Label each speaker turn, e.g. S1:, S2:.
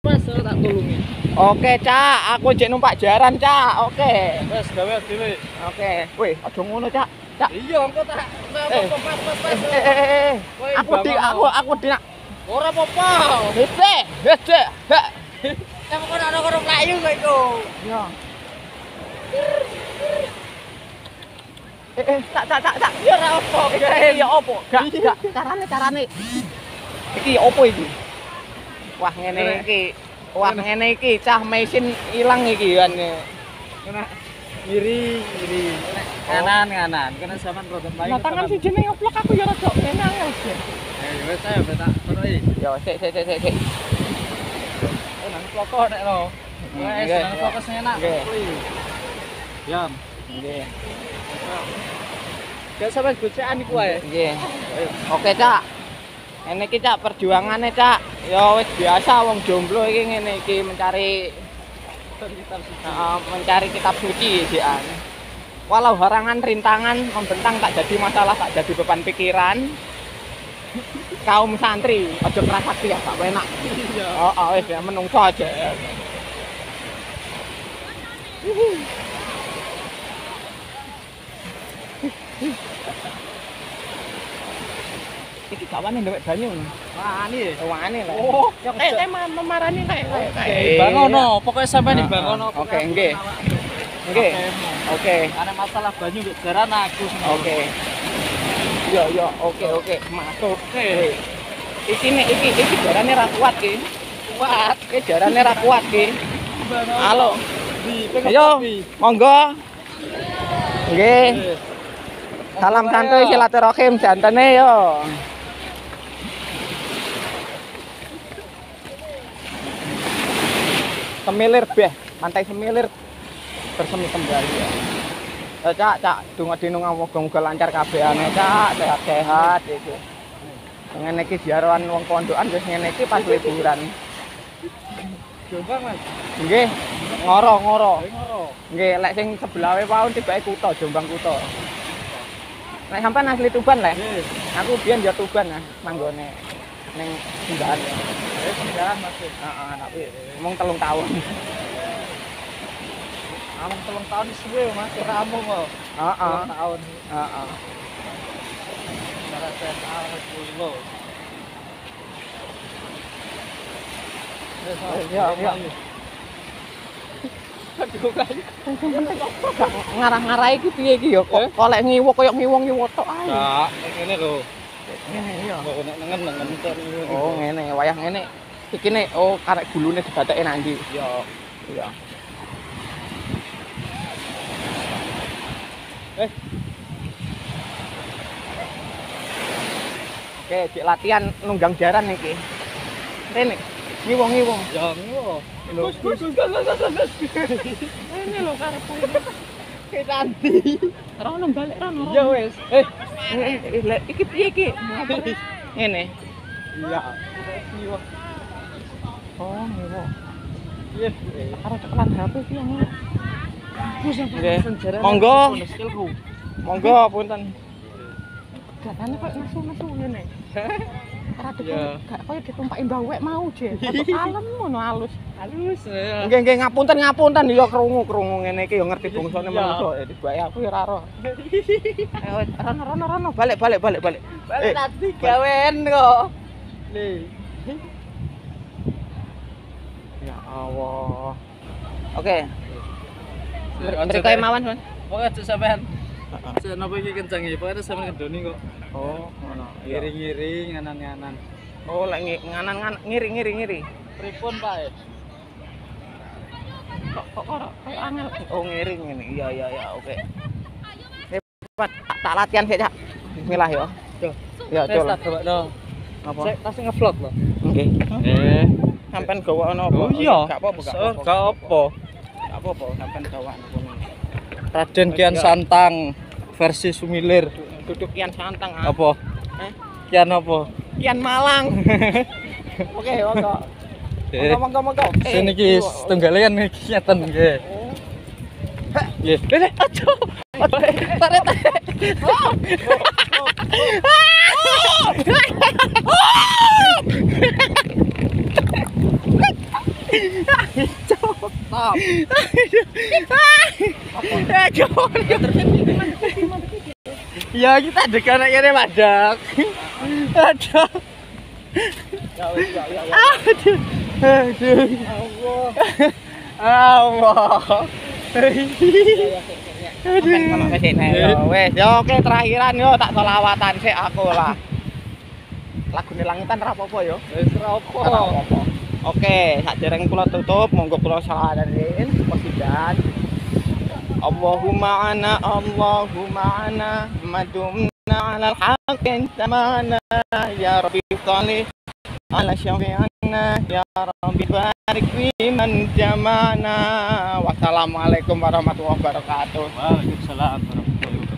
S1: Mas, tak tulungi.
S2: Oke, Cak. Aku jek numpak jaran, Cak. Oke.
S1: Wes gawe dhewe.
S2: Oke. Wih, aja ngono, Cak. Cak.
S1: Iya, engko tak pas.
S2: Aku di nak.
S1: Ora apa-apa.
S2: Hece.
S1: Kamu kok ana karo mlayu kok iku.
S2: Ya. Tak.
S1: Ya ora apa.
S2: Ya opo? Gak. Carane. Iki opo iki? Wah, ngene iki. Cah mesin ilang iki kan.
S1: Kena ngiri. Kanan. Kena sampean rada mlayu.
S2: Lah tangan siji ning oplok aku ya rada enak ya.
S1: Wes ayo tak terus.
S2: Ya, sik.
S1: Nang ploko nek lo. Wes nang fokus enak. Jam.
S2: Nggih.
S1: Gak sampean gocekan iku wae.
S2: Nggih. Oke, Cak. Ngene iki, Cak, perjuangane, Cak. Ya wis biasa wong jomblo iki ngene iki mencari kitab suci jian. Walau harangan rintangan membentang tak jadi masalah, tak jadi beban pikiran. Kaum santri aja ngrasakti ya gak enak.
S1: Iya.
S2: Heeh, wis ya menungso aja. Iki kawane ndewek banyu. Wani lho.
S1: Oh,
S2: ya memarani kayak
S1: Bangono, pokoknya sampai di Bangono.
S2: Oke, nggih. Oke.
S1: Ada masalah banyu di jaran aku.
S2: Oke. Yo, oke. Masuk. Iki jarane ra kuat ki. Iki jarane ra kuat ki. Halo. Ayo, monggo. Nggih. Salam santuy silaturahim jantene yo. Semilir beh, pantai Semilir bersemi kembali ya. Cak, donga dino muga-muga lancar kabehane, Cak, sehat-sehat iki. Ngene iki ziarahan wong pondokan wis ngene iki pas liburan.
S1: Jombang, Mas.
S2: Nggih, ngoro. Nggih, lek sing sebelah wae paun tibake kutha, Jombang kutha. Nek sampean asli Tuban lek. Aku biyen ya Tuban nah, manggone ning Sumbahan.
S1: Jalan masih.
S2: Heeh, tapi mung 3 tahun.
S1: Amung 3 tahun suwe Mas, ora amung kok.
S2: Heeh.
S1: 3 tahun.
S2: Heeh.
S1: Cara saya dulu.
S2: Ya.
S1: Aduh kayu.
S2: Ngarah-ngarah iki piye iki ya? Kok lek ngiwuk koyo ngiwung-ngiwuk tok ae.
S1: Nah, ngene lho.
S2: Ngene ya.
S1: Kok nek nengen tok.
S2: Oh, ngene, wayah ngene. Iki nek karek gulune dibateke nang ndi?
S1: Ya.
S2: Iya. Oke, cek latihan nunggang jaran iki. Rene, ngiwung.
S1: Ya ngono.
S2: Gus. Ini lho karepku. Ketanti. Rono balik rono.
S1: Ya wes.
S2: Iki piye iki? Ngene.
S1: Iya.
S2: Oh, ngiwung.
S1: Iya.
S2: Arep cekelan HP iki yang ngono.
S1: Nggih.
S2: Monggo.
S1: Skillku.
S2: Monggo punten. Gatane kok nesu-nesu ngene. Rada gak koyo ditumpaki mbawek mau, Je. Alem ngono alus. Nggih ngapunten ya krungu ngene iki ya ngerti bangsane manungsa. Dibake aku ya ora ro. Rono balik.
S1: Balik tadi gawen kok. Nih.
S2: Ya Allah. Oke. Mriko mawon, Mas.
S1: Pokoke aja sampean. Heeh. Napa iki kenceng iki? Pokoke sampean kendoni kok.
S2: Oh, ngono.
S1: Ngiri-ngiri nganan-nganan.
S2: Oh, lek nganan ngiri.
S1: Pripun, Pak?
S2: Kok kayak angel. Oh, ngiri ngene. Iya, oke. Hebat. Tak latihan sik, Cak. Bismillah ya. Ya, coba. Apa?
S1: Saya tasih nge-vlog loh.
S2: Nggih. Sampean gawa ana apa?
S1: Oh iya.
S2: Gak apa-apa.
S1: Gak apa.
S2: Gak apa-apa, sampean gawa apa.
S1: Raden Kian Santang versi Sumilir.
S2: Duduk Kian Santang.
S1: Apa? Kian apa?
S2: Kian Malang. Oke, monggo. Monggo.
S1: Sini iki tunggalian iki ngeten nggih. Nggih. Lek aja. Tarik.
S2: Stop.
S1: Ya kita dekat anaknya madak. Aduh. Aduh. Allah.
S2: Yo oke terakhiran yo tak selawatan sik aku lah. Lagune langitan ra apa-apa yo.
S1: Wis apa?
S2: Oke, sadereng kula tutup, monggo kula salawatin posidan. Allahumma ana madumna 'ala al-haqqi tamana ya rabbi shalli ala syafi'ina ya rabbi barik fi man jamana. Wassalamualaikum warahmatullahi wabarakatuh.
S1: Waalaikumsalam warahmatullahi wabarakatuh.